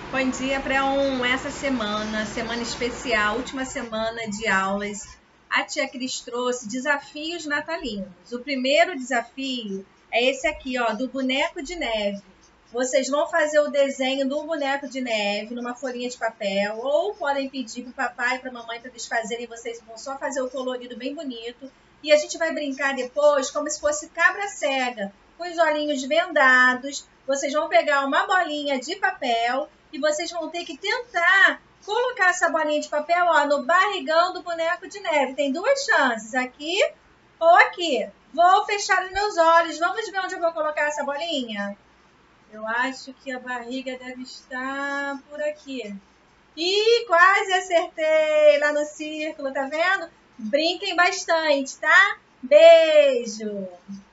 Bom dia para essa semana especial, última semana de aulas. A tia Cris trouxe desafios natalinos. O primeiro desafio é esse aqui, ó, do boneco de neve. Vocês vão fazer o desenho do boneco de neve numa folhinha de papel, ou podem pedir para o papai e para a mamãe para eles fazerem, vocês vão só fazer o colorido bem bonito. E a gente vai brincar depois como se fosse cabra cega, com os olhinhos vendados. Vocês vão pegar uma bolinha de papel e vocês vão ter que tentar colocar essa bolinha de papel, ó, no barrigão do boneco de neve. Tem duas chances, aqui ou aqui. Vou fechar os meus olhos. Vamos ver onde eu vou colocar essa bolinha? Eu acho que a barriga deve estar por aqui. Ih, quase acertei lá no círculo, tá vendo? Brinquem bastante, tá? Beijo!